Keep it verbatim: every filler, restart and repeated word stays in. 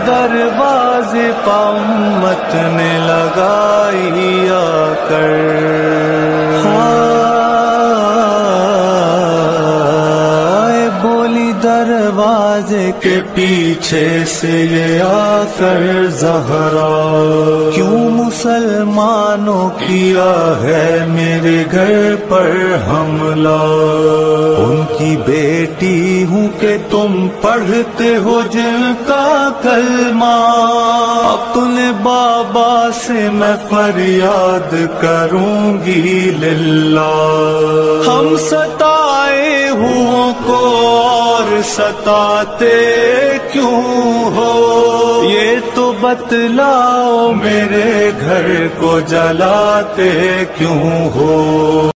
दरवाजे पे उम्मत ने लगाई आकर। हाय बोली दरवाजे के पीछे से ये आकर ज़हरा, क्यों मुसलमानों किया है मेरे घर पर हमला। उनकी बेटी हूँ कि तुम पढ़ते हो जिनका कलमा, अपने बाबा से मैं फरियाद करूंगी लिल्ला। हम सताए हुओं को और सताते क्यों हो, ये तो बतलाओ मेरे घर को जलाते क्यों हो।